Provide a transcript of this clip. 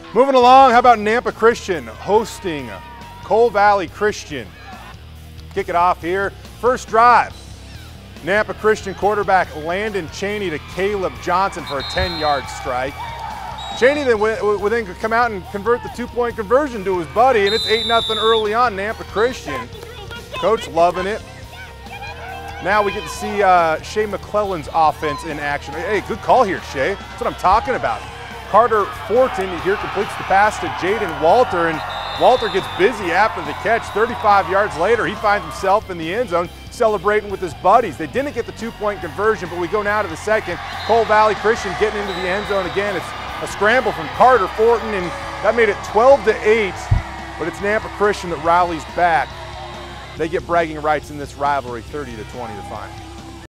Moving along, how about Nampa Christian hosting Coal Valley Christian? Kick it off here. First drive, Nampa Christian quarterback Landon Cheney to Caleb Johnson for a 10-yard strike. Cheney then would then come out and convert the two-point conversion to his buddy, and it's 8-0 early on, Nampa Christian. Coach loving it. Now we get to see Shea McClellan's offense in action. Hey, good call here, Shea. That's what I'm talking about. Carter Fortin here completes the pass to Jaden Walter, and Walter gets busy after the catch. 35 yards later, he finds himself in the end zone celebrating with his buddies. They didn't get the two-point conversion, but we go now to the second. Coal Valley Christian getting into the end zone again. It's a scramble from Carter Fortin, and that made it 12-8, but it's Nampa Christian that rallies back. They get bragging rights in this rivalry, 30-20 the final.